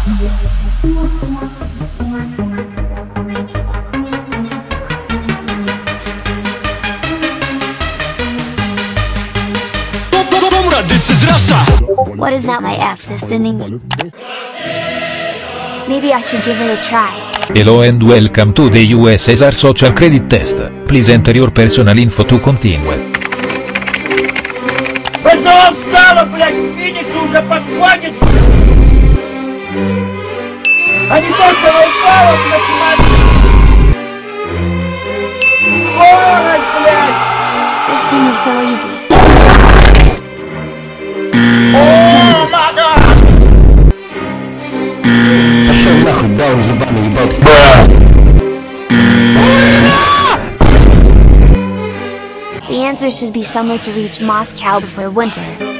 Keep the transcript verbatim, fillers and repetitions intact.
This is Russia. What is that my ex is sending me? Maybe I should give it a try. Hello and welcome to the U S S R Social Credit Test. Please enter your personal info to continue. Пошел в скалу, блядь, Феникс уже подходит! А не то, что вы упало, блядь, смотри! Ой, блядь! This thing is so easy. Oh my god! Пошел нахуй, даун ебаный, ебать. The answer should be somewhere to reach Moscow before winter.